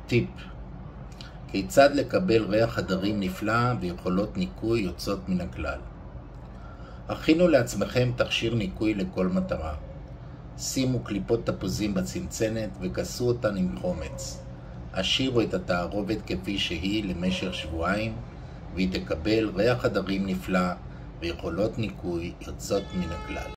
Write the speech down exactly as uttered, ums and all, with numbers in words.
טיפ: כיצד לקבל ריח חדרים נפלא ויכולות ניקוי יוצאות מן הכלל. הכינו לעצמכם תכשיר ניקוי לכל מטרה. שימו קליפות תפוזים בצנצנת וכסו אותן עם חומץ. השאירו את התערובת כפי שהיא למשך שבועיים, והיא תקבל ריח חדרים נפלא ויכולות ניקוי יוצאות מן הכלל.